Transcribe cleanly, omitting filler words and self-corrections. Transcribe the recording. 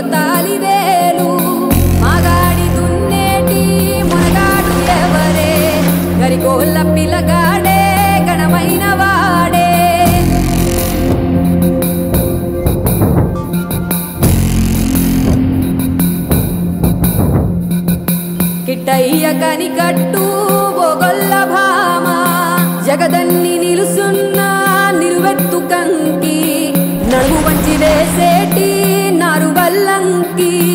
తాలివేలు మగాడి దున్నేటి మునగాడు ఎవరే గరికోళ్ళ పిల్లగాడే గణమైన వాడే కిట్టయ్య కనికట్టు బొగొల్ల భామ జగదన్ని నిలుసున్న నిలువెత్తు కంకి నడుము వంచి వేసేటి నారు వల్లంకి